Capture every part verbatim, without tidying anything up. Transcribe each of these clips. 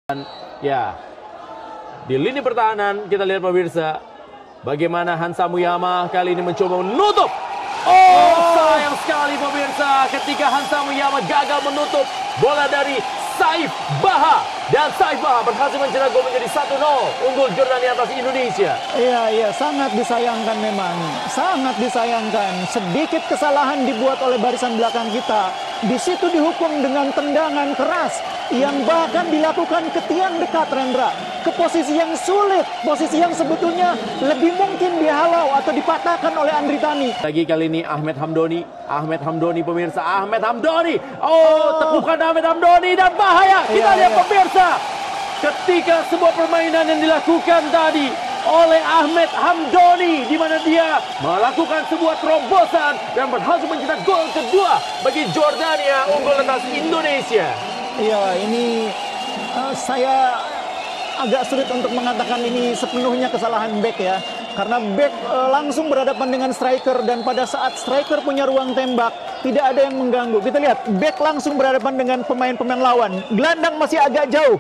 Ya, di lini pertahanan kita lihat pemirsa, bagaimana Hansa Muyama kali ini mencoba menutup. Oh, sayang sekali pemirsa, ketika Hansa Muyama gagal menutup bola dari Saif Baha, dan Saif Baha berhasil mencetak gol menjadi satu nol unggul Jordania atas Indonesia. Iya, iya, sangat disayangkan memang. Sangat disayangkan. Sedikit kesalahan dibuat oleh barisan belakang kita. Di situ dihukum dengan tendangan keras yang bahkan dilakukan ke tiang dekat, Rendra. Ke posisi yang sulit, posisi yang sebetulnya lebih mungkin dihalau atau dipatahkan oleh Andri Tani. Lagi kali ini Ahmed Hamdoni, Ahmed Hamdoni pemirsa, Ahmed Hamdoni. Oh, tepukan Ahmed Hamdoni dan bahaya. Kita iya, lihat iya. pemirsa, ketika sebuah permainan yang dilakukan tadi oleh Ahmed Hamdoni, di mana dia melakukan sebuah terobosan dan berhasil mencetak gol kedua bagi Jordania unggul atas Indonesia. Iya, ini uh, saya agak sulit untuk mengatakan ini sepenuhnya kesalahan back ya. Karena back uh, langsung berhadapan dengan striker, dan pada saat striker punya ruang tembak, tidak ada yang mengganggu. Kita lihat, back langsung berhadapan dengan pemain-pemain lawan. Gelandang masih agak jauh.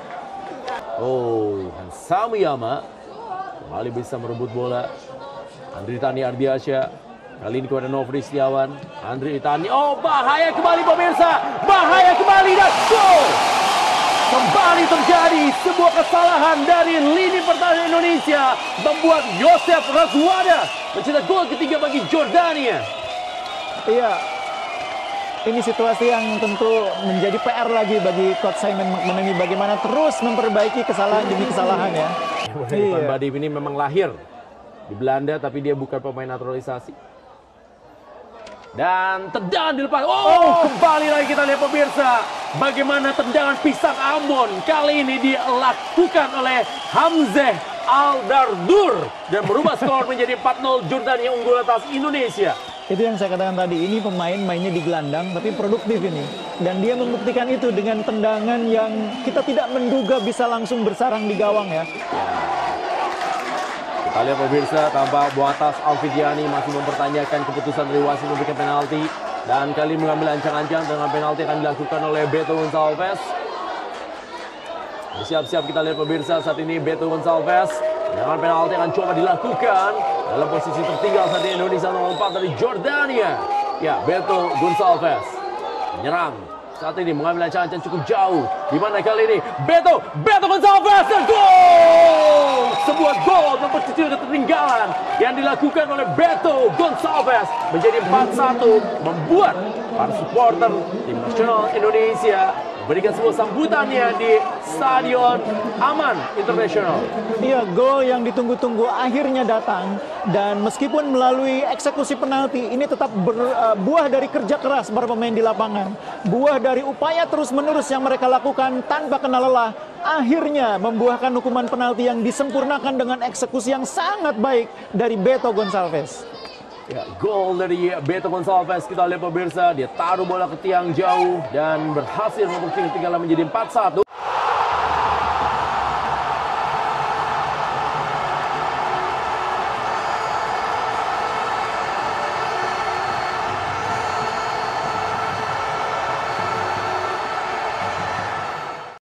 Oh, Hansa Muyama kembali bisa merebut bola. Andri Tani Ardiansyah, kali ini kepada Nofri Setiawan. Andri Tani, oh bahaya kembali pemirsa, bahaya kembali dan gol. Kembali terjadi sebuah kesalahan dari lini pertahanan Indonesia, membuat Yosef Razwada mencetak gol ketiga bagi Jordania. Iya, ini situasi yang tentu menjadi P R lagi bagi Coach Simon McManamy, bagaimana terus memperbaiki kesalahan demi kesalahan ya. Irfan Bahdim ini memang lahir di Belanda, tapi dia bukan pemain naturalisasi. Dan tendangan dilepas. Oh, kembali lagi kita lihat pemirsa, bagaimana tendangan pisang Ambon kali ini dilakukan oleh Hamzeh Al-Dardur dan merubah skor menjadi empat nol, Jordania unggul atas Indonesia. Itu yang saya katakan tadi, ini pemain mainnya di gelandang tapi produktif ini. Dan dia membuktikan itu dengan tendangan yang kita tidak menduga bisa langsung bersarang di gawang ya. Kita lihat pemirsa, tampak Buatas Alfidiani masih mempertanyakan keputusan dari wasit memberikan penalti. Dan kali mengambil ancang-ancang dengan penalti akan dilakukan oleh Beto Gonçalves. Siap-siap kita lihat pemirsa, saat ini Beto Gonçalves dengan penalti akan coba dilakukan. Dalam posisi tertinggal saat ini Indonesia nol empat dari Jordania. Ya, Beto Gonçalves menyerang. Saat ini mengambil ancang-ancang cukup jauh. Di mana kali ini Beto, Beto Gonçalves dan gol! Sebuah gol memperkecil ketertinggalan yang dilakukan oleh Beto Gonçalves menjadi empat satu, membuat para supporter tim nasional Indonesia memberikan sebuah sambutannya di Stadion Aman Internasional. Iya, gol yang ditunggu-tunggu akhirnya datang, dan meskipun melalui eksekusi penalti, ini tetap berbuah dari kerja keras para pemain di lapangan. Buah dari upaya terus-menerus yang mereka lakukan tanpa kenal lelah, akhirnya membuahkan hukuman penalti yang disempurnakan dengan eksekusi yang sangat baik dari Beto Gonçalves. Ya, gol dari Beto Gonçalves, kita lihat pemirsa, dia taruh bola ke tiang jauh dan berhasil memperkecil ketinggalan menjadi empat satu.